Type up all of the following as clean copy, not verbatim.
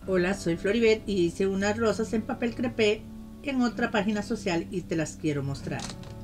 Hola, soy Floribet y hice unas rosas en papel crepé en otra página social y te las quiero mostrar.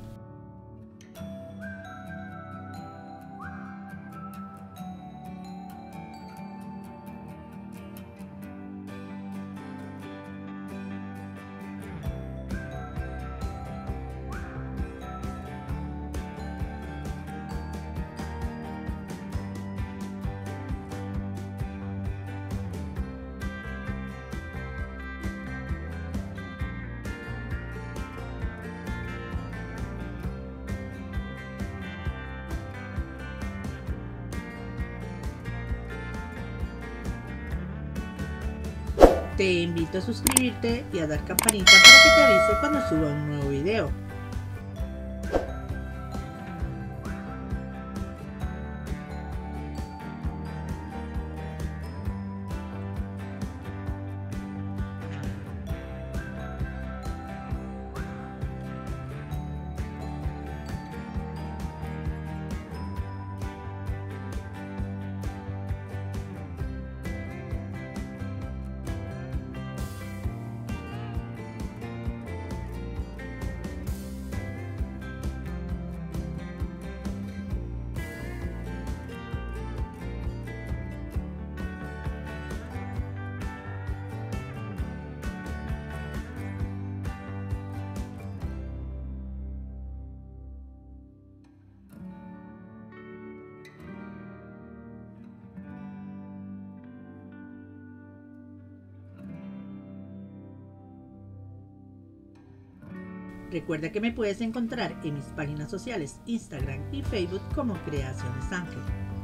Te invito a suscribirte y a dar campanita para que te avise cuando suba un nuevo video. Recuerda que me puedes encontrar en mis páginas sociales Instagram y Facebook como Creaciones Ángel.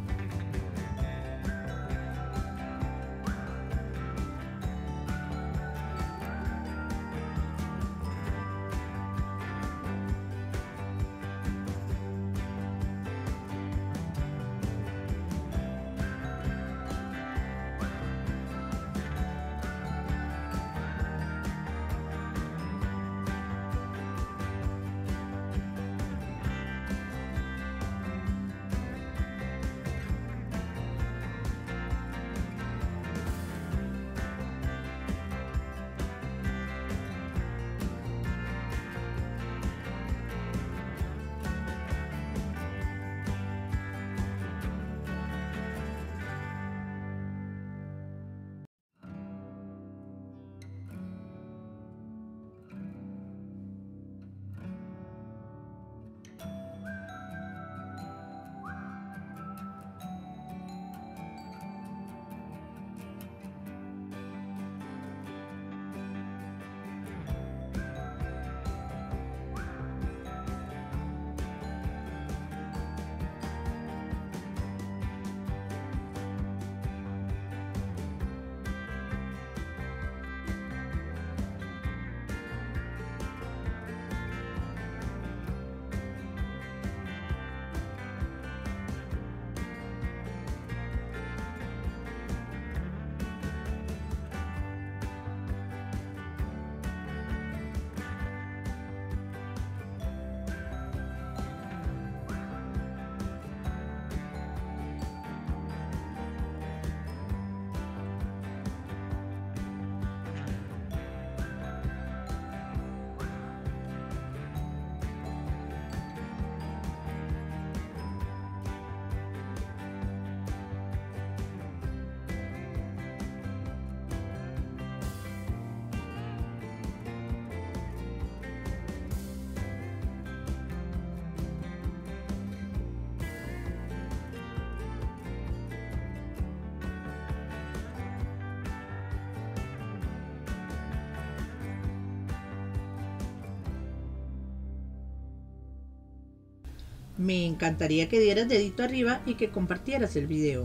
Me encantaría que dieras dedito arriba y que compartieras el video.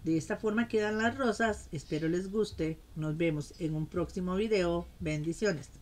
De esta forma quedan las rosas. Espero les guste. Nos vemos en un próximo video. Bendiciones.